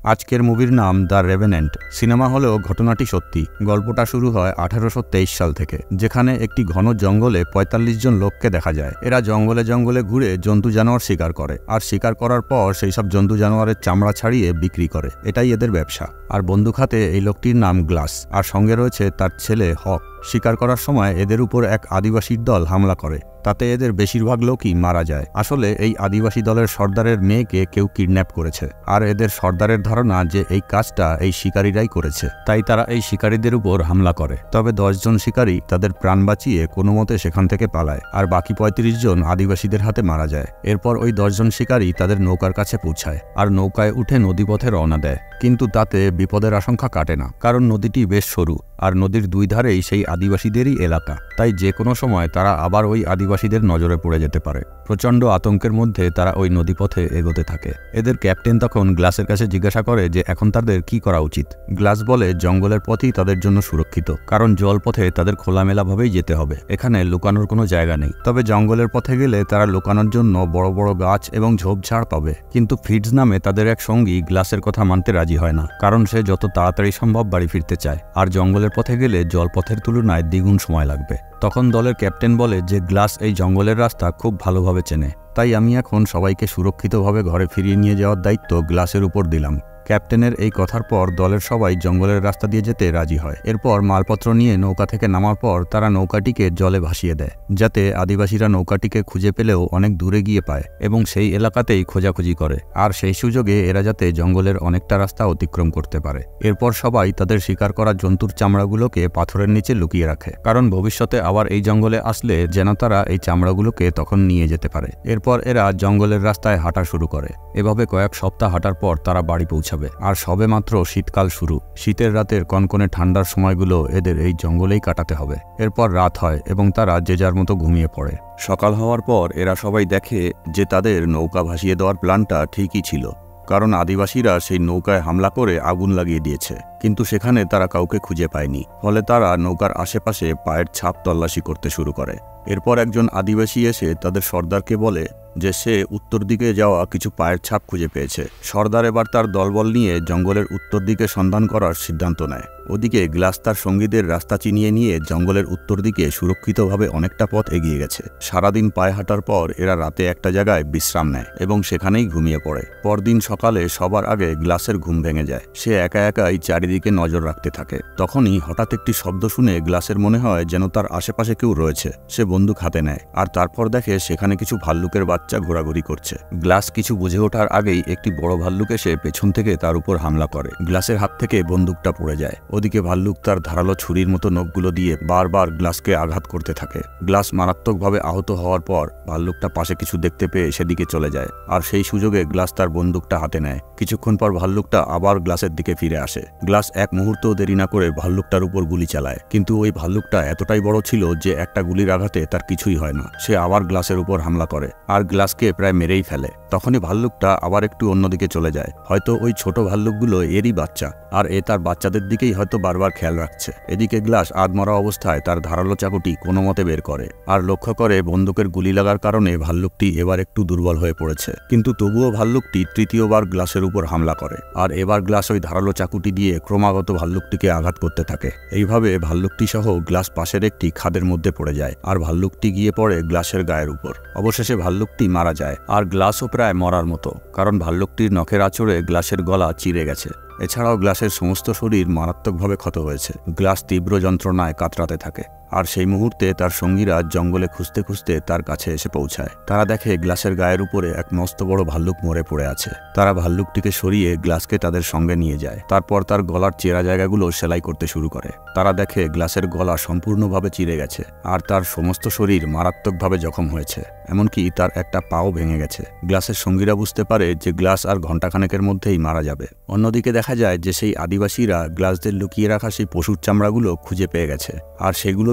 আজকের মুভির নাম দ্য রেভেনেন্ট। সিনেমা হলেও ঘটনাটি সত্যি। গল্পটা শুরু হয় 1823 সাল থেকে, যেখানে একটি ঘন জঙ্গলে ৪৫ জন লোককে দেখা যায়। এরা জঙ্গলে জঙ্গলে ঘুরে জন্তু জানোয়ার শিকার করে, আর শিকার করার পর সেই সব জন্তু জানোয়ারের চামড়া ছাড়িয়ে বিক্রি করে। এটাই এদের ব্যবসা। আর বন্দুক হাতে এই লোকটির নাম গ্লাস, আর সঙ্গে রয়েছে তার ছেলে হক। শিকার করার সময় এদের উপর এক আদিবাসীর দল হামলা করে, তাতে এদের বেশিরভাগ লোকই মারা যায়। আসলে এই আদিবাসী দলের সর্দারের মেয়েকে কেউ কিডন্যাপ করেছে, আর এদের সর্দারের ধারণা যে এই কাজটা এই শিকারীরাই করেছে, তাই তারা এই শিকারীদের উপর হামলা করে। তবে 10 জন শিকারী তাদের প্রাণ বাঁচিয়ে কোনো মতে সেখান থেকে পালায়, আর বাকি 35 জন আদিবাসীদের হাতে মারা যায়। এরপর ওই 10 জন শিকারী তাদের নৌকার কাছে পৌঁছায়, আর নৌকায় উঠে নদীপথে রওনা দেয়। কিন্তু তাতে বিপদের আশঙ্কা কাটে না, কারণ নদীটি বেশ সরু, আর নদীর দুই ধারেই সেই আদিবাসীদেরই এলাকা। তাই যে কোনো সময় তারা আবার ওই আদিবাসীদের নজরে পড়ে যেতে পারে। প্রচণ্ড আতঙ্কের মধ্যে তারা ওই নদীপথে এগোতে থাকে। এদের ক্যাপ্টেন তখন গ্লাসের কাছে জিজ্ঞাসা করে যে এখন তাদের কি করা উচিত। গ্লাস বলে জঙ্গলের পথই তাদের জন্য সুরক্ষিত, কারণ জলপথে তাদের খোলামেলাভাবেই যেতে হবে, এখানে লুকানোর কোনো জায়গা নেই। তবে জঙ্গলের পথে গেলে তারা লুকানোর জন্য বড় বড় গাছ এবং ঝোপঝাড় পাবে। কিন্তু ফ্রিটজ নামে তাদের এক সঙ্গী গ্লাসের কথা মানতে রাজি হয় না, কারণ সে যত তাড়াতাড়ি সম্ভব বাড়ি ফিরতে চায়, আর জঙ্গলের পথে গেলে জলপথের তুলনায় দ্বিগুণ সময় লাগবে। তখন দলের ক্যাপ্টেন বলে যে গ্লাস এই জঙ্গলের রাস্তা খুব ভালোভাবে চেনে, তাই আমি এখন সবাইকে সুরক্ষিতভাবে ঘরে ফিরিয়ে নিয়ে যাওয়ার দায়িত্ব গ্লাসের উপর দিলাম। ক্যাপ্টেনের এই কথার পর দলের সবাই জঙ্গলের রাস্তা দিয়ে যেতে রাজি হয়। এরপর মালপত্র নিয়ে নৌকা থেকে নামার পর তারা নৌকাটিকে জলে ভাসিয়ে দেয়, যাতে আদিবাসীরা নৌকাটিকে খুঁজে পেলেও অনেক দূরে গিয়ে পায় এবং সেই এলাকাতেই খোঁজাখুঁজি করে, আর সেই সুযোগে এরা যাতে জঙ্গলের অনেকটা রাস্তা অতিক্রম করতে পারে। এরপর সবাই তাদের শিকার করা জন্তুর চামড়াগুলোকে পাথরের নিচে লুকিয়ে রাখে, কারণ ভবিষ্যতে আবার এই জঙ্গলে আসলে যেন তারা এই চামড়াগুলোকে তখন নিয়ে যেতে পারে। এরপর এরা জঙ্গলের রাস্তায় হাঁটা শুরু করে। এভাবে কয়েক সপ্তাহ হাঁটার পর তারা বাড়ি পৌঁছাবে। আর সবে মাত্র শীতকাল শুরু। শীতের রাতের কনকনে ঠান্ডার সময়গুলো এদের এই জঙ্গলেই কাটাতে হবে। এরপর রাত হয় এবং তারা যে যার মতো ঘুমিয়ে পড়ে। সকাল হওয়ার পর এরা সবাই দেখে যে তাদের নৌকা ভাসিয়ে দেওয়ার প্ল্যানটা ঠিকই ছিল, কারণ আদিবাসীরা সেই নৌকায় হামলা করে আগুন লাগিয়ে দিয়েছে, কিন্তু সেখানে তারা কাউকে খুঁজে পায়নি। ফলে তারা নৌকার আশেপাশে পায়ের ছাপ তল্লাশি করতে শুরু করে। এরপর একজন আদিবাসী এসে তাদের সর্দারকে বলে যে সে উত্তর দিকে যাওয়া কিছু পায়ের ছাপ খুঁজে পেয়েছে। সর্দার এবার তার দলবল নিয়ে জঙ্গলের উত্তর দিকে সন্ধান করার সিদ্ধান্ত নেয়। ওদিকে গ্লাস তার সঙ্গীদের রাস্তা চিনিয়ে নিয়ে জঙ্গলের উত্তর দিকে সুরক্ষিতভাবে অনেকটা পথ এগিয়ে গেছে। সারাদিন পায়ে হাঁটার পর এরা রাতে একটা জায়গায় বিশ্রাম নেয় এবং সেখানেই ঘুমিয়ে পড়ে। পরদিন সকালে সবার আগে গ্লাসের ঘুম ভেঙে যায়। সে একা একাই চারিদিকে নজর রাখতে থাকে। তখনই হঠাৎ একটি শব্দ শুনে গ্লাসের মনে হয় যেন তার আশেপাশে কেউ রয়েছে। সে বন্দুক হাতে নেয়, আর তারপর দেখে সেখানে কিছু ভাল্লুকের বাচ্চা ঘোরাঘুরি করছে। গ্লাস কিছু বুঝে ওঠার আগেই একটি বড় ভাল্লুক এসে পেছন থেকে তার উপর হামলা করে। গ্লাসের হাত থেকে বন্দুকটা পড়ে যায়। ওদিকে ভাল্লুক তার ধারালো ছুরির মতো নখগুলো দিয়ে বারবার গ্লাসকে আঘাত করতে থাকে। গ্লাস মারাত্মকভাবে আহত হওয়ার পর ভাল্লুকটা পাশে কিছু দেখতে পেয়ে সেদিকে চলে যায়, আর সেই সুযোগে গ্লাস তার বন্দুকটা হাতে নেয়। কিছুক্ষণ পর ভাল্লুকটা আবার গ্লাসের দিকে ফিরে আসে। গ্লাস এক মুহূর্তও দেরি না করে ভাল্লুকটার উপর গুলি চালায়, কিন্তু ওই ভাল্লুকটা এতটাই বড় ছিল যে একটা গুলির আঘাতে তার কিছুই হয় না। সে আবার গ্লাসের উপর হামলা করে, আর গ্লাসকে প্রায় মেরেই ফেলে। তখনই ভাল্লুকটা আবার একটু অন্যদিকে চলে যায়। হয়তো ওই ছোট ভাল্লুকগুলো এরই বাচ্চা, আর এ তার বাচ্চাদের দিকেই হয়তো বারবার খেয়াল রাখছে। এদিকে গ্লাস আধমরা অবস্থায় তার ধারালো চাকুটি কোনো মতে বের করে, আর লক্ষ্য করে বন্দুকের গুলি লাগার কারণে ভাল্লুকটি এবার একটু দুর্বল হয়ে পড়েছে। কিন্তু তবুও ভাল্লুকটি তৃতীয়বার গ্লাসের উপর হামলা করে, আর এবার গ্লাস ওই ধারালো চাকুটি দিয়ে ক্রমাগত ভাল্লুকটিকে আঘাত করতে থাকে। এইভাবে ভাল্লুকটি সহ গ্লাস পাশের একটি খাদের মধ্যে পড়ে যায়, আর ভাল্লুকটি গিয়ে পড়ে গ্লাসের গায়ের উপর। অবশেষে ভাল্লুকটি মারা যায়, আর গ্লাসও প্রায় মরার মতো, কারণ ভাল্লুকটির নখের আঁচড়ে গ্লাসের গলা চিরে গেছে। এছাড়াও গ্লাসের সমস্ত শরীর মারাত্মকভাবে ক্ষত হয়েছে। গ্লাস তীব্র যন্ত্রণায় কাতরাতে থাকে, আর সেই মুহূর্তে তার সঙ্গীরা জঙ্গলে খুঁজতে খুঁজতে তার কাছে এসে পৌঁছায়। তারা দেখে গ্লাসের গায়ের উপরে এক মস্ত বড় ভাল্লুক মরে পড়ে আছে। তারা ভাল্লুকটিকে সরিয়ে গ্লাসকে তাদের সঙ্গে নিয়ে যায়। তারপর তার গলার চেরা জায়গাগুলো সেলাই করতে শুরু করে। তারা দেখে গ্লাসের গলা সম্পূর্ণভাবে চিরে গেছে, আর তার সমস্ত শরীর মারাত্মকভাবে জখম হয়েছে, এমনকি তার একটা পাও ভেঙে গেছে। গ্লাসের সঙ্গীরা বুঝতে পারে যে গ্লাস আর ঘণ্টাখানেকের মধ্যেই মারা যাবে। অন্যদিকে দেখা যায় যে সেই আদিবাসীরা গ্লাসদের লুকিয়ে রাখা সেই পশুর চামড়াগুলো খুঁজে পেয়ে গেছে, আর সেগুলো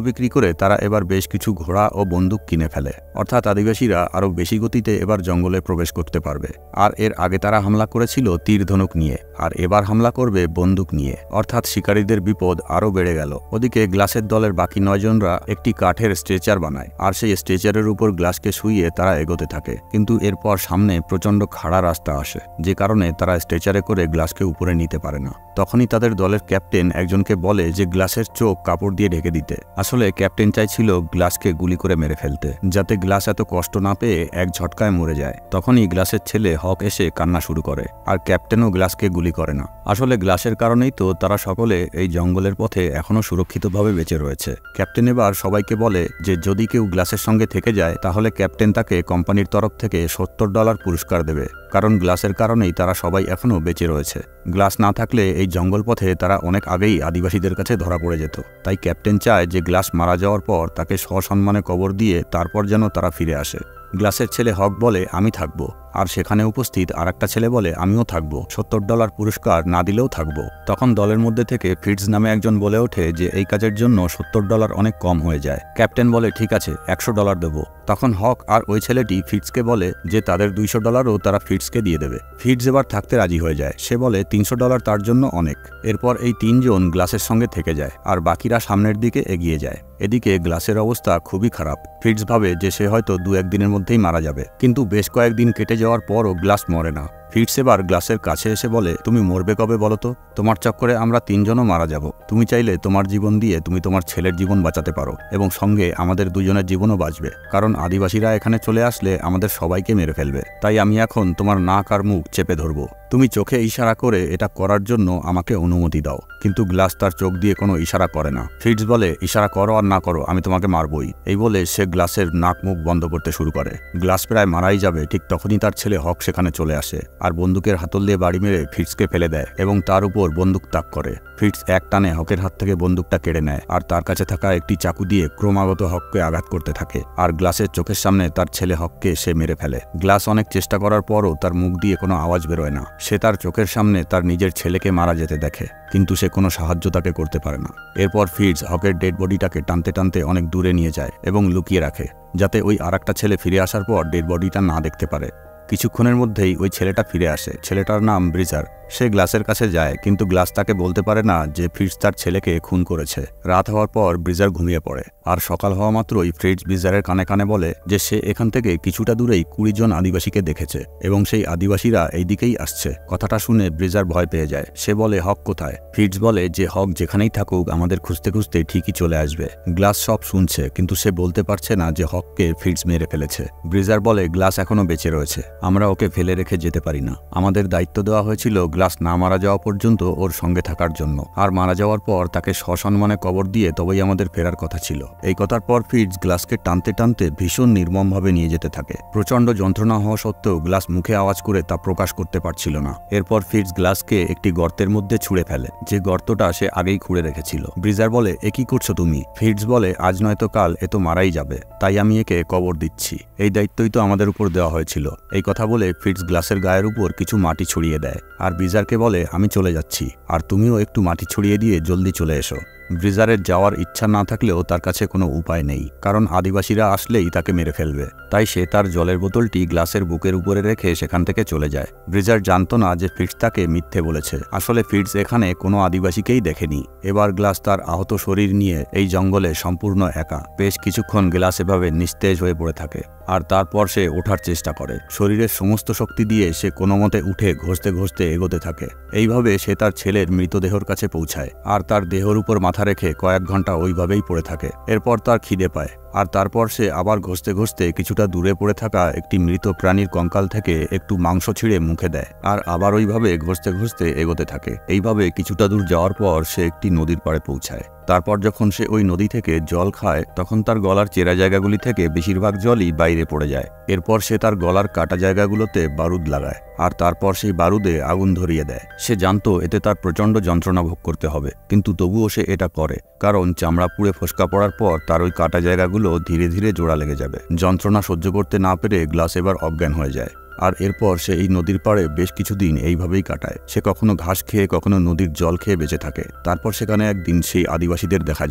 বিক্রি করে তারা এবার বেশ কিছু ঘোড়া ও বন্দুক কিনে ফেলে। অর্থাৎ আদিবাসীরা আরও বেশি গতিতে এবার জঙ্গলে প্রবেশ করতে পারবে। আর এর আগে তারা হামলা করেছিল তীর ধনুক নিয়ে, আর এবার হামলা করবে বন্দুক নিয়ে। অর্থাৎ শিকারীদের বিপদ আরও বেড়ে গেল। ওদিকে গ্লাসের দলের বাকি 9 জনরা একটি কাঠের স্ট্রেচার বানায়, আর সেই স্ট্রেচারের উপর গ্লাসকে শুইয়ে তারা এগোতে থাকে। কিন্তু এরপর সামনে প্রচণ্ড খাড়া রাস্তা আসে, যে কারণে তারা স্ট্রেচারে করে গ্লাসকে উপরে নিতে পারে না। তখনই তাদের দলের ক্যাপ্টেন একজনকে বলে যে গ্লাসের চোখ কাপড় দিয়ে ঢেকে দিতে। আসলে ক্যাপ্টেন চাইছিল গ্লাসকে গুলি করে মেরে ফেলতে, যাতে গ্লাস এত কষ্ট না পেয়ে এক ঝটকায় মরে যায়। তখনই গ্লাসের ছেলে হক এসে কান্না শুরু করে, আর ক্যাপ্টেনও গ্লাসকে গুলি করে না। আসলে গ্লাসের কারণেই তো তারা সকলে এই জঙ্গলের পথে এখনও সুরক্ষিতভাবে বেঁচে রয়েছে। ক্যাপ্টেন এবার সবাইকে বলে যে যদি কেউ গ্লাসের সঙ্গে থেকে যায় তাহলে ক্যাপ্টেন তাকে কোম্পানির তরফ থেকে $70 পুরস্কার দেবে, কারণ গ্লাসের কারণেই তারা সবাই এখনও বেঁচে রয়েছে। গ্লাস না থাকলে এই জঙ্গল পথে তারা অনেক আগেই আদিবাসীদের কাছে ধরা পড়ে যেত। তাই ক্যাপ্টেন চায় যে গ্লাস মারা যাওয়ার পর তাকে সসম্মানে কবর দিয়ে তারপর যেন তারা ফিরে আসে। গ্লাসের ছেলে হক বলে আমি থাকবো, আর সেখানে উপস্থিত আরেকটা ছেলে বলে আমিও থাকবো, $70 পুরস্কার না দিলেও থাকবো। তখন দলের মধ্যে থেকে ফিটস নামে একজন বলে ওঠে যে এই কাজের জন্য $70 অনেক কম হয়ে যায়। ক্যাপ্টেন বলে ঠিক আছে, $100 দেবো। তখন হক আর ওই ছেলেটি ফিটসকে বলে যে তাদের $200ও তারা ফিটসকে দিয়ে দেবে। ফিটস এবার থাকতে রাজি হয়ে যায়। সে বলে $300 তার জন্য অনেক। এরপর এই 3 জন গ্লাসের সঙ্গে থেকে যায়, আর বাকিরা সামনের দিকে এগিয়ে যায়। এদিকে গ্লাসের অবস্থা খুবই খারাপ। ফিটস ভাবে যে সে হয়তো 2-1 দিনের মধ্যেই মারা যাবে, কিন্তু বেশ কয়েকদিন কেটে যাওয়ার পরও গ্লাস মরে না। ফিটস এবার গ্লাসের কাছে এসে বলে তুমি মরবে কবে বলো তো? তোমার চক্করে আমরা 3 জনও মারা যাব। তুমি চাইলে তোমার জীবন দিয়ে তুমি তোমার ছেলের জীবন বাঁচাতে পারো, এবং সঙ্গে আমাদের 2 জনের জীবনও বাঁচবে, কারণ আদিবাসীরা এখানে চলে আসলে আমাদের সবাইকে মেরে ফেলবে। তাই আমি এখন তোমার নাক আর মুখ চেপে ধরবো। তুমি চোখে ইশারা করে এটা করার জন্য আমাকে অনুমতি দাও। কিন্তু গ্লাস তার চোখ দিয়ে কোনো ইশারা করে না। ফিটস বলে ইশারা করো আর না করো আমি তোমাকে মারবই। এই বলে সে গ্লাসের নাক মুখ বন্ধ করতে শুরু করে। গ্লাস প্রায় মারাই যাবে, ঠিক তখনই তার ছেলে হক সেখানে চলে আসে, আর বন্দুকের হাতল দিয়ে বাড়ি মেরে ফিটসকে ফেলে দেয় এবং তার উপর বন্দুক তাক করে। ফিটস এক টানে হকের হাত থেকে বন্দুকটা কেড়ে নেয়, আর তার কাছে থাকা একটি চাকু দিয়ে ক্রমাগত হককে আঘাত করতে থাকে, আর গ্লাসের চোখের সামনে তার ছেলে হককে সে মেরে ফেলে। গ্লাস অনেক চেষ্টা করার পরও তার মুখ দিয়ে কোনো আওয়াজ বেরোয় না। সে তার চোখের সামনে তার নিজের ছেলেকে মারা যেতে দেখে, কিন্তু সে কোনো সাহায্য তাকে করতে পারে না। এরপর ফিটস হকের ডেড বডিটাকে টানতে টানতে অনেক দূরে নিয়ে যায় এবং লুকিয়ে রাখে, যাতে ওই আরেকটা ছেলে ফিরে আসার পর ডেড বডিটা না দেখতে পারে। কিছুক্ষণের মধ্যেই ওই ছেলেটা ফিরে আসে। ছেলেটার নাম ব্রিজার। সে গ্লাসের কাছে যায়, কিন্তু গ্লাস তাকে বলতে পারে না যে ফিটস তার ছেলেকে খুন করেছে। রাত হওয়ার পর ব্রিজার ঘুমিয়ে পড়ে, আর সকাল হওয়া মাত্রই ফিটস ব্রিজারের কানে কানে বলে যে সে এখান থেকে কিছুটা দূরেই 20 জন আদিবাসীকে দেখেছে, এবং সেই আদিবাসীরা এই দিকেই আসছে। কথাটা শুনে ব্রিজার ভয় পেয়ে যায়। সে বলে হক কোথায়? ফিটস বলে যে হক যেখানেই থাকুক আমাদের খুঁজতে খুঁজতে ঠিকই চলে আসবে। গ্লাস সব শুনছে, কিন্তু সে বলতে পারছে না যে হককে ফিটস মেরে ফেলেছে। ব্রিজার বলে গ্লাস এখনো বেঁচে রয়েছে, আমরা ওকে ফেলে রেখে যেতে পারি না। আমাদের দায়িত্ব দেওয়া হয়েছিল গ্লাস না মারা যাওয়া পর্যন্ত ওর সঙ্গে থাকার জন্য, আর মারা যাওয়ার পর তাকে সসম্মানে কবর দিয়ে তবেই আমাদের ফেরার কথা ছিল। এই কথার পর ফিটস গ্লাসকে টানতে টানতে ভীষণ নির্মমভাবে নিয়ে যেতে থাকে। প্রচণ্ড যন্ত্রণা হওয়া সত্ত্বেও গ্লাস মুখে আওয়াজ করে তা প্রকাশ করতে পারছিল না। এরপর ফিটস গ্লাসকে একটি গর্তের মধ্যে ছুঁড়ে ফেলে, যে গর্তটা সে আগেই খুঁড়ে রেখেছিল। ব্রিজার বলে এ কি করছো তুমি? ফিটস বলে আজ নয়তো কাল এ তো মারাই যাবে, তাই আমি একে কবর দিচ্ছি। এই দায়িত্বই তো আমাদের উপর দেওয়া হয়েছিল। এই কথা বলে ফিটস গ্লাসের গায়ের উপর কিছু মাটি ছড়িয়ে দেয়, আর ব্রিজারকে বলে আমি চলে যাচ্ছি, আর তুমিও একটু মাটি ছড়িয়ে দিয়ে জলদি চলে এসো। ব্রিজারের যাওয়ার ইচ্ছা না থাকলেও তার কাছে কোনো উপায় নেই, কারণ আদিবাসীরা আসলেই তাকে মেরে ফেলবে। তাই সে তার জলের বোতলটি গ্লাসের বুকের উপরে রেখে সেখান থেকে চলে যায়। ব্রিজার জানতো না যে ফিটস তাকে মিথ্যে বলেছে। আসলে ফিটস এখানে কোনো আদিবাসীকেই দেখেনি। এবার গ্লাস তার আহত শরীর নিয়ে এই জঙ্গলে সম্পূর্ণ একা। বেশ কিছুক্ষণ গ্লাস এভাবে নিস্তেজ হয়ে পড়ে থাকে, আর তারপর সে ওঠার চেষ্টা করে। শরীরের সমস্ত শক্তি দিয়ে সে কোনো মতে উঠে ঘষতে ঘষতে এগোতে থাকে। এইভাবে সে তার ছেলের মৃতদেহর কাছে পৌঁছায়, আর তার দেহর উপর মাথা রেখে কয়েক ঘন্টা ওইভাবেই পড়ে থাকে। এরপর তার খিদে পায়, আর তারপর সে আবার ঘষতে ঘষতে কিছুটা দূরে পড়ে থাকা একটি মৃত প্রাণীর কঙ্কাল থেকে একটু মাংস ছিঁড়ে মুখে দেয়, আর আবার ওইভাবে ঘষতে ঘষতে এগোতে থাকে। এইভাবে কিছুটা দূর যাওয়ার পর সে একটি নদীর পাড়ে পৌঁছায়। তারপর যখন সে ওই নদী থেকে জল খায়, তখন তার গলার চেরা জায়গাগুলি থেকে বেশিরভাগ জলই বাইরে পড়ে যায়। এরপর সে তার গলার কাটা জায়গাগুলোতে বারুদ লাগায়, আর তারপর সেই বারুদে আগুন ধরিয়ে দেয়। সে জানতো এতে তার প্রচণ্ড যন্ত্রণা ভোগ করতে হবে, কিন্তু তবুও সে এটা করে, কারণ চামড়া পুড়ে ফোসকা পড়ার পর তার ওই কাটা জায়গাগুলো ধীরে ধীরে জোড়া লেগে যাবে। যন্ত্রণা সহ্য করতে না পেরে গ্লাস এবার অজ্ঞান হয়ে যায়, আর এরপর সে এই নদীর পাড়ে বেশ কিছুদিন এইভাবেই কাটায়। সে কখনো ঘাস খেয়ে কখনো নদীর জল খেয়ে বেঁচে থাকে। তারপর সেখানে একদিন সেই আদিবাসীদের দেখা যায়।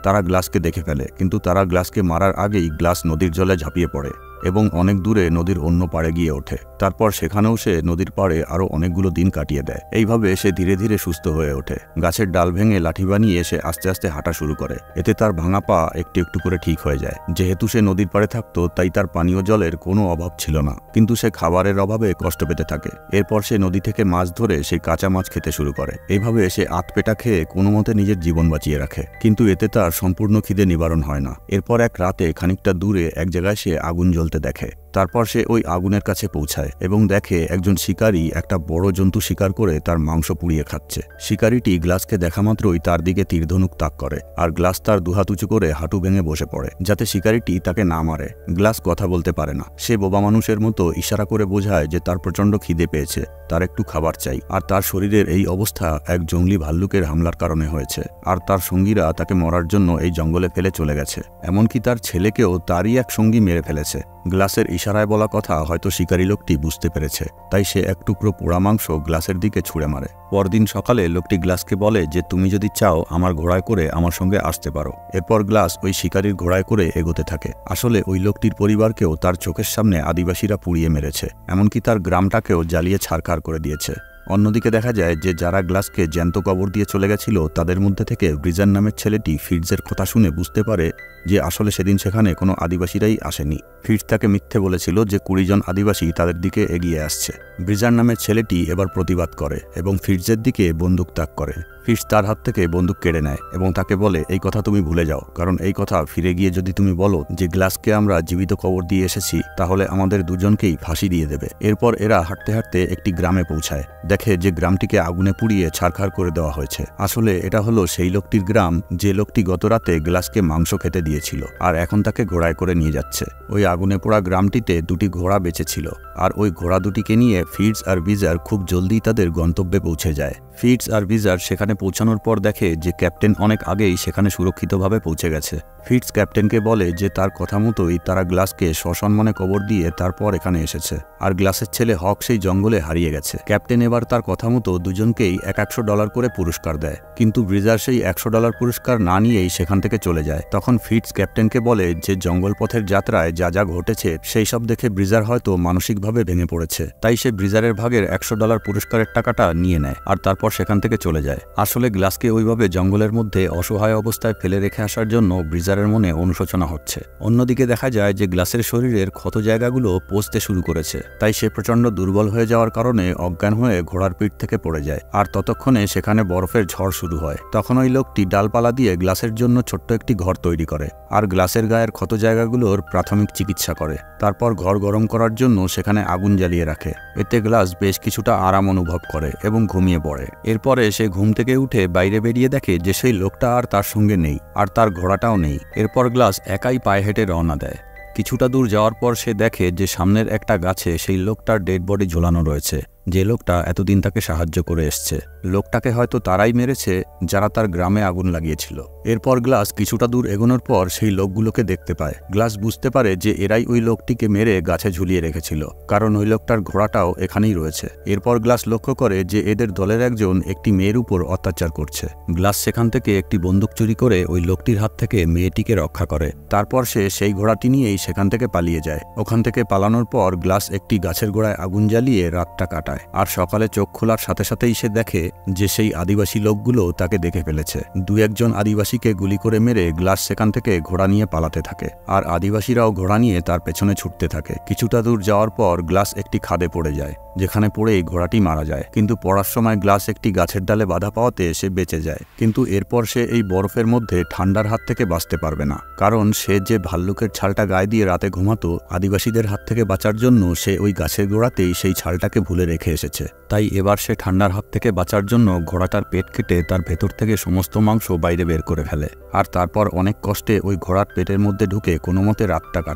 তারা গ্লাসকে দেখে ফেলে, কিন্তু তারা গ্লাসকে মারার আগেই গ্লাস নদীর জলে ঝাঁপিয়ে পড়ে এবং অনেক দূরে নদীর অন্য পাড়ে গিয়ে ওঠে। তারপর সেখানেও সে নদীর পাড়ে আরও অনেকগুলো দিন কাটিয়ে দেয়। এইভাবে সে ধীরে ধীরে সুস্থ হয়ে ওঠে। গাছের ডাল ভেঙে লাঠি বানিয়ে সে আস্তে আস্তে হাঁটা শুরু করে। এতে তার ভাঙা পা একটু একটু করে ঠিক হয়ে যায়। যেহেতু সে নদীর পাড়ে থাকতো তাই তার পানীয় জলের কোনো অভাব ছিল না, কিন্তু সে খাবারের অভাবে কষ্ট পেতে থাকে। এরপর সে নদী থেকে মাছ ধরে সেই কাঁচা মাছ খেতে শুরু করে। এইভাবে সে আধপেটা খেয়ে কোনো মতে নিজের জীবন বাঁচিয়ে রাখে, কিন্তু এতে তার সম্পূর্ণ খিদে নিবারণ হয় না। এরপর এক রাতে খানিকটা দূরে এক জায়গায় সে আগুন জ্বলতে দেখে। তারপর সে ওই আগুনের কাছে পৌঁছায় এবং দেখে একজন শিকারী একটা বড় জন্তু শিকার করে তার মাংস পুড়িয়ে খাচ্ছে। শিকারীটি গ্লাসকে দেখা মাত্রই তার দিকে তীরধনুক তাক করে, আর গ্লাস তার দুহাত উঁচু করে হাঁটু ভেঙে বসে পড়ে যাতে শিকারীটি তাকে না মারে। গ্লাস কথা বলতে পারে না। সে বোবা মানুষের মতো ইশারা করে বোঝায় যে তার প্রচণ্ড খিদে পেয়েছে, তার একটু খাবার চাই। আর তার শরীরের এই অবস্থা এক জঙ্গলি ভাল্লুকের হামলার কারণে হয়েছে, আর তার সঙ্গীরা তাকে মরার জন্য এই জঙ্গলে ফেলে চলে গেছে। এমনকি তার ছেলেকেও তারই এক সঙ্গী মেরে ফেলেছে। গ্লাসের ইশারায় বলা কথা হয়তো শিকারী লোকটি বুঝতে পেরেছে, তাই সে এক টুকরো পোড়া মাংস গ্লাসের দিকে ছুঁড়ে মারে। পরদিন সকালে লোকটি গ্লাসকে বলে যে তুমি যদি চাও আমার ঘোড়ায় করে আমার সঙ্গে আসতে পারো। এরপর গ্লাস ওই শিকারীর ঘোড়ায় করে এগোতে থাকে। আসলে ওই লোকটির পরিবারকেও তার চোখের সামনে আদিবাসীরা পুড়িয়ে মেরেছে, এমনকি তার গ্রামটাকেও জ্বালিয়ে ছারখার করে দিয়েছে। অন্যদিকে দেখা যায় যে যারা গ্লাসকে জ্যান্ত কবর দিয়ে চলে গেছিল তাদের মধ্যে থেকে ব্রিজার নামের ছেলেটি ফিটজের কথা শুনে বুঝতে পারে যে আসলে সেদিন সেখানে কোনো আদিবাসীরাই আসেনি। ফিটজ তাকে মিথ্যে বলেছিল যে 20 জন আদিবাসী তাদের দিকে এগিয়ে আসছে। ব্রিজার নামের ছেলেটি এবার প্রতিবাদ করে এবং ফিটজের দিকে বন্দুক তাক করে। ফিটজ তার হাত থেকে বন্দুক কেড়ে নেয় এবং তাকে বলে এই কথা তুমি ভুলে যাও, কারণ এই কথা ফিরে গিয়ে যদি তুমি বলো যে গ্লাসকে আমরা জীবিত কবর দিয়ে এসেছি তাহলে আমাদের দুজনকেই ফাঁসি দিয়ে দেবে। এরপর এরা হাঁটতে হাঁটতে একটি গ্রামে পৌঁছায়। দেখে যে গ্রামটিকে আগুনে পুড়িয়ে ছারখার করে দেওয়া হয়েছে। আসলে এটা হলো সেই লোকটির গ্রাম যে লোকটি গত রাতে গ্লাসকে মাংস খেতে দিয়েছিল, আর এখন তাকে ঘোড়ায় করে নিয়ে যাচ্ছে। ওই আগুনে পোড়া গ্রামটিতে দুটি ঘোড়া বেঁচে ছিল, আর ওই ঘোড়া দুটিকে নিয়ে ফিটজ আর ব্রিজার খুব জলদি তাদের গন্তব্যে পৌঁছে যায়। ফিটজ আর ব্রিজার সেখানে পৌঁছানোর পর দেখে যে ক্যাপ্টেন অনেক আগেই সেখানে সুরক্ষিতভাবে পৌঁছে গেছে। ফিটজ ক্যাপ্টেনকে বলে যে তার কথা মতোই তারা গ্লাসকে সসম্মানে কবর দিয়ে তারপর এখানে এসেছে, আর গ্লাসের ছেলে হক সেই জঙ্গলে হারিয়ে গেছে। ক্যাপ্টেন এবার তার কথা মতো দুজনকেই $100 করে পুরস্কার দেয়, কিন্তু ব্রিজার সেই $100 পুরস্কার না নিয়েই সেখান থেকে চলে যায়। তখন ফিটজ ক্যাপ্টেনকে বলে যে জঙ্গল পথের যাত্রায় যা যা ঘটেছে সেই সব দেখে ব্রিজার হয়তো মানসিকভাবে ভেঙে পড়েছে, তাই সে ব্রিজারের ভাগের $100 পুরস্কারের টাকাটা নিয়ে নেয় আর তারপর সেখান থেকে চলে যায়। আসলে গ্লাসকে ওইভাবে জঙ্গলের মধ্যে অসহায় অবস্থায় ফেলে রেখে আসার জন্য ব্রিজারের মনে অনুশোচনা হচ্ছে। অন্যদিকে দেখা যায় যে গ্লাসের শরীরের ক্ষত জায়গাগুলো পচতে শুরু করেছে, তাই সে প্রচণ্ড দুর্বল হয়ে যাওয়ার কারণে অজ্ঞান হয়ে ঘোড়ার পিঠ থেকে পড়ে যায়। আর ততক্ষণে সেখানে বরফের ঝড় শুরু হয়। তখন ওই লোকটি ডালপালা দিয়ে গ্লাসের জন্য ছোট্ট একটি ঘর তৈরি করে আর গ্লাসের গায়ের ক্ষত জায়গাগুলোর প্রাথমিক চিকিৎসা করে। তারপর ঘর গরম করার জন্য সেখানে আগুন জ্বালিয়ে রাখে। এতে গ্লাস বেশ কিছুটা আরাম অনুভব করে এবং ঘুমিয়ে পড়ে। এরপরে সে ঘুম থেকে উঠে বাইরে বেরিয়ে দেখে যে সেই লোকটা আর তার সঙ্গে নেই, আর তার ঘোড়াটাও নেই। এরপর গ্লাস একাই পায়ে হেঁটে রওনা দেয়। কিছুটা দূর যাওয়ার পর সে দেখে যে সামনের একটা গাছে সেই লোকটার ডেড বডি ঝোলানো রয়েছে, যে লোকটা এতদিন তাকে সাহায্য করে এসছে। লোকটাকে হয়তো তারাই মেরেছে যারা তার গ্রামে আগুন লাগিয়েছিল। এরপর গ্লাস কিছুটা দূর এগোনোর পর সেই লোকগুলোকে দেখতে পায়। গ্লাস বুঝতে পারে যে এরাই ওই লোকটিকে মেরে গাছে ঝুলিয়ে রেখেছিল, কারণ ওই লোকটার ঘোড়াটাও এখানেই রয়েছে। এরপর গ্লাস লক্ষ্য করে যে এদের দলের একজন একটি মেয়ের উপর অত্যাচার করছে। গ্লাস সেখান থেকে একটি বন্দুক চুরি করে ওই লোকটির হাত থেকে মেয়েটিকে রক্ষা করে। তারপর সে সেই ঘোড়াটি নিয়েই সেখান থেকে পালিয়ে যায়। ওখান থেকে পালানোর পর গ্লাস একটি গাছের গোড়ায় আগুন জ্বালিয়ে রাতটা কাটায়। আর সকালে চোখ খোলার সাথে সাথেই সে দেখে যে সেই আদিবাসী লোকগুলো তাকে দেখে ফেলেছে। দু একজন আদিবাসীকে গুলি করে মেরে গ্লাস সেখান থেকে ঘোড়া নিয়ে পালাতে থাকে, আর আদিবাসীরাও ঘোড়া নিয়ে তার পেছনে ছুটতে থাকে। কিছুটা দূর যাওয়ার পর গ্লাস একটি খাদে পড়ে যায়, যেখানে পড়েই ঘোড়াটি মারা যায়। কিন্তু পড়ার সময় গ্লাস একটি গাছের ডালে বাধা পাওয়াতে সে বেঁচে যায়। কিন্তু এরপর সে এই বরফের মধ্যে ঠান্ডার হাত থেকে বাঁচতে পারবে না, কারণ সে যে ভাল্লুকের ছালটা গায়ে দিয়ে রাতে ঘুমাতো, আদিবাসীদের হাত থেকে বাঁচার জন্য সে ওই গাছের গোড়াতেই সেই ছালটাকে ভুলে রেখে এসেছে। তাই এবার সে ঠান্ডার হাত থেকে বাঁচার জন্য ঘোড়াটার পেট কেটে তার ভেতর থেকে সমস্ত মাংস বাইরে বের করে ফেলে, আর তারপর অনেক কষ্টে ওই ঘোড়ার পেটের মধ্যে ঢুকে কোনো মতে রাতটা কাটায়।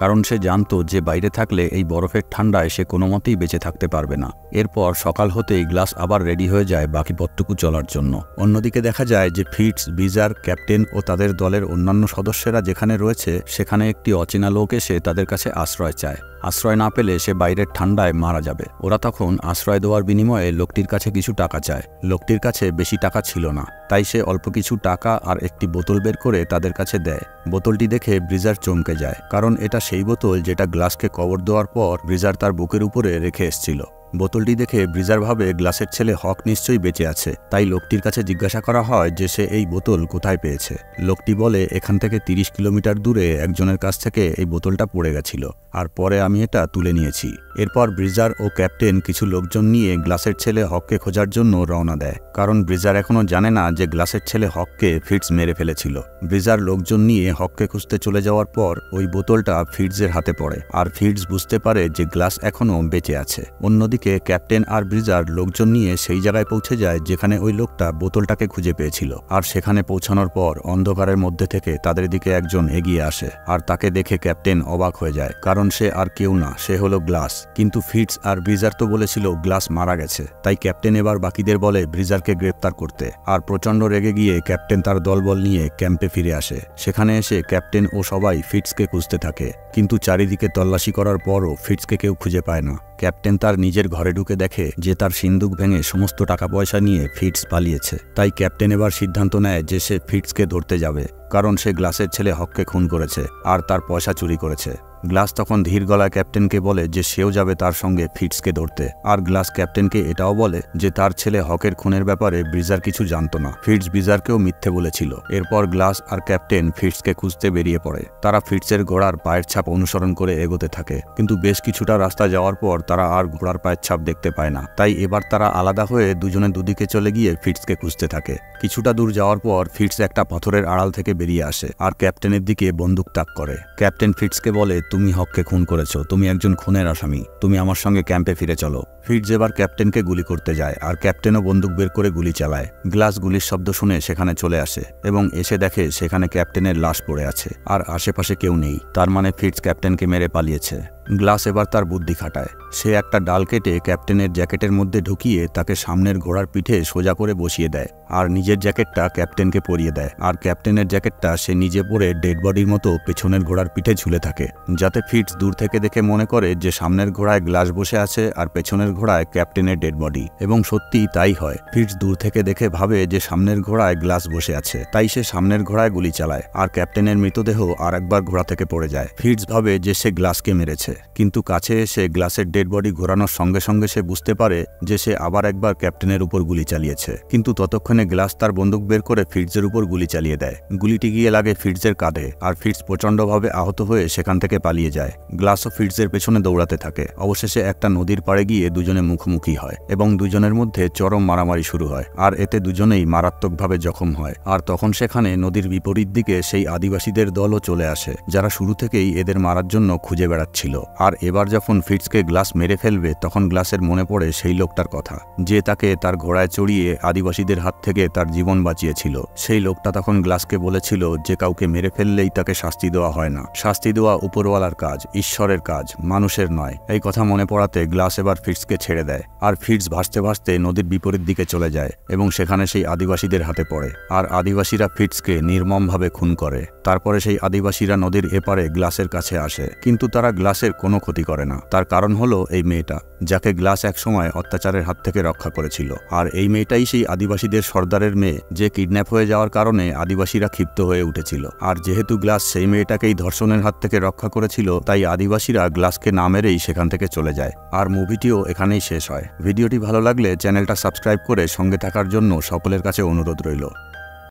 কারণ সে জানত যে বাইরে থাকলে এই বরফের ঠান্ডায় সে কোনো মতেই বেঁচে থাকতে পারবে না। এরপর সকাল হতেই গ্লাস আবার রেডি হয়ে যায় বাকি পথটুকু চলার জন্য। অন্যদিকে দেখা যায় যে ফিটস, ব্রিজার, ক্যাপ্টেন ও তাদের দলের অন্যান্য সদস্যরা যেখানে রয়েছে সেখানে একটি অচেনা লোক এসে তাদের কাছে আশ্রয় চায়। আশ্রয় না পেলে সে বাইরের ঠান্ডায় মারা যাবে। ওরা তখন আশ্রয় দেওয়ার বিনিময়ে লোকটির কাছে কিছু টাকা চায়। লোকটির কাছে বেশি টাকা ছিল না, তাই সে অল্প কিছু টাকা আর একটি বোতল বের করে তাদের কাছে দেয়। বোতলটি দেখে ব্রিজার চমকে যায়, কারণ এটা সেই বোতল যেটা গ্লাসকে কবর দেওয়ার পর ব্রিজার তার বুকের উপরে রেখে এসেছিল। বোতলটি দেখে ব্রিজার ভাবে গ্লাসের ছেলে হক নিশ্চয়ই বেঁচে আছে, তাই লোকটির কাছে জিজ্ঞাসা করা হয় যে সে এই বোতল কোথায় পেয়েছে। লোকটি বলে এখান থেকে 30 কিলোমিটার দূরে একজনের কাছ থেকে এই বোতলটা পড়ে গেছিল, আর পরে আমি এটা তুলে নিয়েছি। এরপর ব্রিজার ও ক্যাপ্টেন কিছু লোকজন নিয়ে গ্লাসের ছেলে হককে খোঁজার জন্য রওনা দেয়, কারণ ব্রিজার এখনও জানে না যে গ্লাসের ছেলে হককে ফিটস মেরে ফেলেছিল। ব্রিজার লোকজন নিয়ে হককে খুঁজতে চলে যাওয়ার পর ওই বোতলটা ফিটসের হাতে পড়ে, আর ফিটস বুঝতে পারে যে গ্লাস এখনও বেঁচে আছে। অন্যদিকে ক্যাপ্টেন আর ব্রিজার লোকজন নিয়ে সেই জায়গায় পৌঁছে যায় যেখানে ওই লোকটা বোতলটাকে খুঁজে পেয়েছিল। আর সেখানে পৌঁছানোর পর অন্ধকারের মধ্যে থেকে তাদের দিকে একজন এগিয়ে আসে, আর তাকে দেখে ক্যাপ্টেন অবাক হয়ে যায়, কারণ সে আর কেউ না, সে হলো গ্লাস। কিন্তু ফিটস আর ব্রিজার তো বলেছিল গ্লাস মারা গেছে, তাই ক্যাপ্টেন এবার বাকিদের বলে ব্রিজারকে গ্রেপ্তার করতে। আর প্রচন্ড রেগে গিয়ে ক্যাপ্টেন তার দলবল নিয়ে ক্যাম্পে ফিরে আসে। সেখানে এসে ক্যাপ্টেন ও সবাই ফিটসকে খুঁজতে থাকে, কিন্তু চারিদিকে তল্লাশি করার পরও ফিটসকে কেউ খুঁজে পায় না। ক্যাপ্টেন তার নিজের ঘরে ঢুকে দেখে যে তার সিন্দুক ভেঙে সমস্ত টাকা পয়সা নিয়ে ফিটস পালিয়েছে। তাই ক্যাপ্টেন এবার সিদ্ধান্ত নেয় যে সে ফিটসকে ধরতে যাবে, কারণ সে গ্লাসের ছেলে হককে খুন করেছে আর তার পয়সা চুরি করেছে। গ্লাস তখন ধীর গলায় ক্যাপ্টেনকে বলে যে সেও যাবে তার সঙ্গে ফিটসকে ধরতে। আর গ্লাস ক্যাপ্টেনকে এটাও বলে যে তার ছেলে হকের খুনের ব্যাপারে ব্রিজার কিছু জানত না, ফিটস ব্রিজারকেও মিথ্যে বলেছিল। এরপর গ্লাস আর ক্যাপ্টেন ফিটসকে খুঁজতে বেরিয়ে পড়ে। তারা ফিটসের ঘোড়ার পায়ের ছাপ অনুসরণ করে এগোতে থাকে, কিন্তু বেশ কিছুটা রাস্তা যাওয়ার পর তারা আর ঘোড়ার পায়ের ছাপ দেখতে পায় না। তাই এবার তারা আলাদা হয়ে দুজনে দুদিকে চলে গিয়ে ফিটসকে খুঁজতে থাকে। কিছুটা দূর যাওয়ার পর ফিটস একটা পাথরের আড়াল থেকে বেরিয়ে আসে আর ক্যাপ্টেনের দিকে বন্দুক তাক করে। ক্যাপ্টেন ফিটসকে বলে, তুমি হককে খুন করেছো, তুমি একজন খুনের আসামি, তুমি আমার সঙ্গে ক্যাম্পে ফিরে চলো। ফিটস এবার ক্যাপ্টেনকে গুলি করতে যায়, আর ক্যাপ্টেনও বন্দুক বের করে গুলি চালায়। গ্লাস গুলির শব্দ শুনে সেখানে চলে আসে এবং এসে দেখে সেখানে ক্যাপ্টেনের লাশ পড়ে আছে, আর আশেপাশে কেউ নেই। তার মানে ফিটস ক্যাপ্টেনকে মেরে পালিয়েছে। গ্লাস এবার তার বুদ্ধি খাটায়। সে একটা ডাল কেটে ক্যাপ্টেনের জ্যাকেটের মধ্যে ঢুকিয়ে তাকে সামনের ঘোড়ার পিঠে সোজা করে বসিয়ে দেয়, আর নিজের জ্যাকেটটা ক্যাপ্টেনকে পরিয়ে দেয়। আর ক্যাপ্টেনের জ্যাকেটটা সে নিজে পরে ডেড বডির মতো পেছনের ঘোড়ার পিঠে ঝুলে থাকে, যাতে ফিটস দূর থেকে দেখে মনে করে যে সামনের ঘোড়ায় গ্লাস বসে আছে আর পেছনের ঘোড়ায় ক্যাপ্টেনের ডেড বডি। এবং সত্যিই তাই হয়। ফিটস দূর থেকে দেখে ভাবে যে সামনের ঘোড়ায় গ্লাস বসে আছে, তাই সে সামনের ঘোড়ায় গুলি চালায়, আর ক্যাপ্টেনের মৃতদেহ আর একবার ঘোড়া থেকে পড়ে যায়। ফিটস ভাবে যে সে গ্লাসকে মেরেছে, কিন্তু কাছে এসে গ্লাসের ডেড বডি ঘোরানোর সঙ্গে সঙ্গে সে বুঝতে পারে যে সে আবার একবার ক্যাপ্টেনের উপর গুলি চালিয়েছে। কিন্তু ততক্ষণে গ্লাস তার বন্দুক বের করে ফিটসের উপর গুলি চালিয়ে দেয়। গুলিটি গিয়ে লাগে ফিটসের কাঁধে, আর ফিটস প্রচন্ডভাবে আহত হয়ে সেখান থেকে পালিয়ে যায়। গ্লাসও ফিটসের পেছনে দৌড়াতে থাকে। অবশেষে একটা নদীর পাড়ে গিয়ে দুজনে মুখোমুখি হয় এবং দুজনের মধ্যে চরম মারামারি শুরু হয়, আর এতে দুজনেই মারাত্মকভাবে জখম হয়। আর তখন সেখানে নদীর বিপরীত দিকে সেই আদিবাসীদের দলও চলে আসে, যারা শুরু থেকেই এদের মারার জন্য খুঁজে বেড়াচ্ছিল। আর এবার যখন ফিটসকে গ্লাস মেরে ফেলবে তখন গ্লাসের মনে পড়ে সেই লোকটার কথা, যে তাকে তার ঘোড়ায় চড়িয়ে আদিবাসীদের হাত থেকে তার জীবন বাঁচিয়েছিল। সেই লোকটা তখন গ্লাসকে বলেছিল যে কাউকে মেরে ফেললেই তাকে শাস্তি দেওয়া হয় না, শাস্তি দেওয়া উপরওয়ালার কাজ, ঈশ্বরের কাজ, মানুষের নয়। এই কথা মনে পড়াতে গ্লাস এবার ফিটসকে ছেড়ে দেয়, আর ফিটস ভাসতে ভাসতে নদীর বিপরীত দিকে চলে যায় এবং সেখানে সেই আদিবাসীদের হাতে পড়ে। আর আদিবাসীরা ফিটসকে নির্মমভাবে খুন করে। তারপরে সেই আদিবাসীরা নদীর এপারে গ্লাসের কাছে আসে, কিন্তু তারা গ্লাসের কোনো ক্ষতি করে না। তার কারণ হলো এই মেয়েটা, যাকে গ্লাস একসময় অত্যাচারের হাত থেকে রক্ষা করেছিল। আর এই মেয়েটাই সেই আদিবাসীদের সর্দারের মেয়ে, যে কিডন্যাপ হয়ে যাওয়ার কারণে আদিবাসীরা ক্ষিপ্ত হয়ে উঠেছিল। আর যেহেতু গ্লাস সেই মেয়েটাকেই ধর্ষণের হাত থেকে রক্ষা করেছিল, তাই আদিবাসীরা গ্লাসকে না মেরেই সেখান থেকে চলে যায়। আর মুভিটিও এখানেই শেষ হয়। ভিডিওটি ভালো লাগলে চ্যানেলটা সাবস্ক্রাইব করে সঙ্গে থাকার জন্য সকলের কাছে অনুরোধ রইল।